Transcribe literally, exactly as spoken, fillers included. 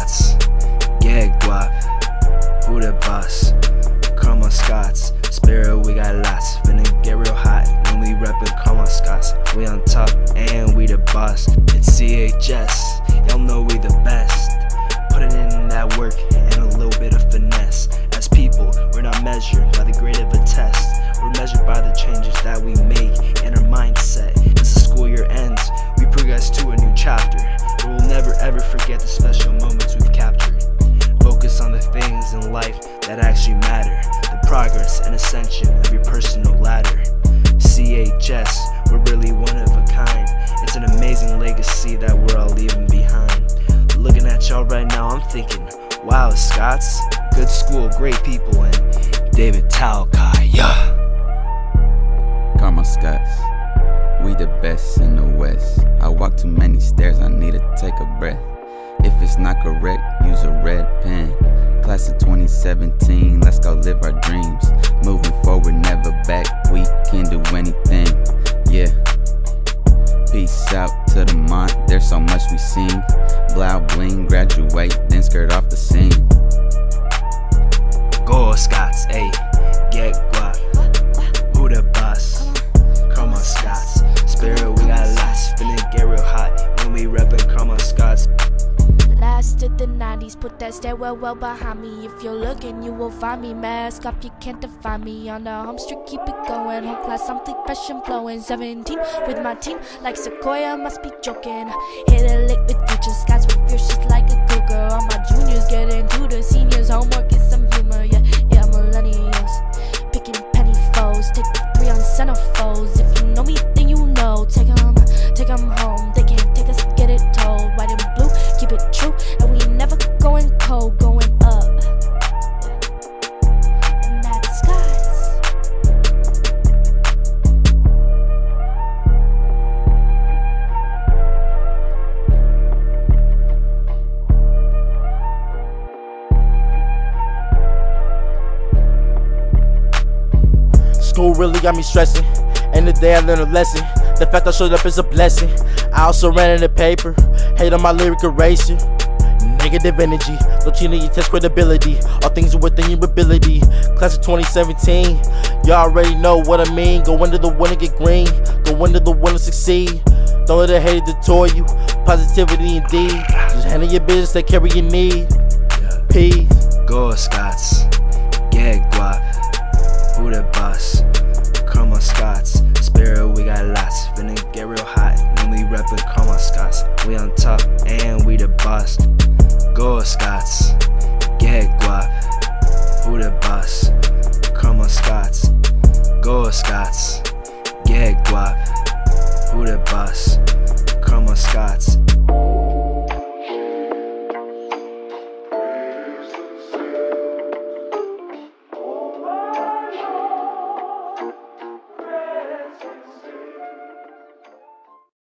Scots, get guap, who the boss? Come on Scots, spirit we got lots, finna get real hot when we reppin' come on Scots. We on top and we the boss. It's C H S, y'all know we the best. Putting in that work and a little bit of finesse. As people, we're not measured by the grade of a test. We're measured by the changes that we make in our mindset. As the school year ends, we progress to a new chapter. We will never ever forget the special moments we've captured. Focus on the things in life that actually matter, the progress and ascension of your personal ladder. C H S, we're really one of a kind. It's an amazing legacy that we're all leaving behind. Looking at y'all right now, I'm thinking, wow, Scots, good school, great people, and David Talcott, yeah. Come on Scots, we the best in the West. I walk too many stairs, I need to take a breath. If it's not correct, use a red pen. Class of twenty seventeen, let's go live our dreams. Moving forward, never back, we can do anything, yeah. Peace out to the mont, there's so much we seen. Blow bling, graduate, then skirt off the scene. Go Scots, ayy, get guap, who the boss? Come on Scots, spirit we got lots, finna get real hot when we reppin' come on Scots. Last of the nineties, put that stairwell well behind me. If you're looking, you will find me. Mask up, you can't define me. On the home street, keep it going. Whole class, something fresh and flowing. seventeen with my team, like Sequoia, must be joking. Hit a lick with future Scots, with fierce just like a cougar. All my juniors get into the seniors, homework is some humor. Yeah, yeah, millennials, picking penny foes. Take the three on centerfolds. If you know me, then you know. Take 'em, take 'em home. They can't take us, get it told. White and blue, keep it true, and we ain't never going cold, going up. And that's Scots. School really got me stressing, and the day I learned a lesson. The fact I showed up is a blessing. I also ran in the paper, hate on my lyric eraser. Negative energy, don't you need to test credibility. All things are within your ability. Class of twenty seventeen, you already know what I mean. Go under the one and get green, go under the one and succeed. Don't let the hate detour you, positivity indeed. Just handle your business, take care of your need. Peace. Go Scots, get guap, who the boss? Come on Scots, spirit we got lots, finna get real hot when we reppin' come on Scots. We on top and we the boss. Go Scots, get guap, who the boss? Come on Scots, go Scots, get guap, who the boss? Come on Scots.